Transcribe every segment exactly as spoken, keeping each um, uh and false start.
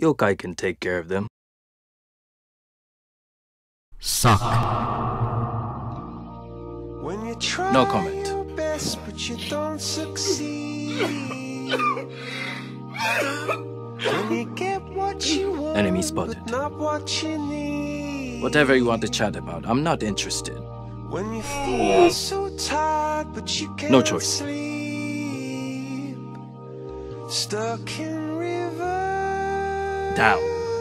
Yokai can take care of them. Suck. When you try No comment. your best, but you don't succeed. When you get what you want, Enemy spotted. but not what you need. Whatever you want to chat about, I'm not interested. When you feel so tired, but you can't No choice. sleep. Stuck in river. Down.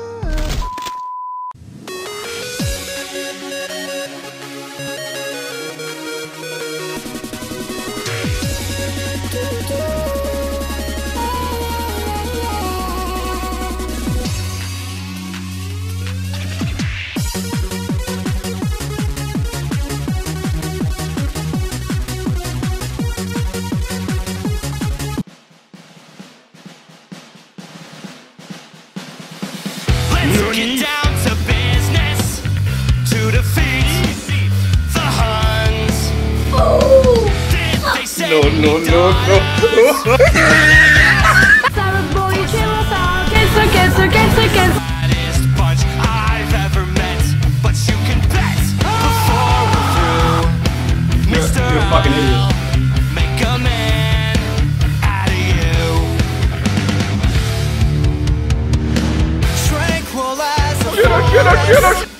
Let's get down to business to defeat the Huns. Did they say No, no, no, no. Baddest bunch I've ever met, but you can bet before we're through, Mister You're a fucking idiot. I'll make a man out of you. Tranquilize the Get her, get her, get her.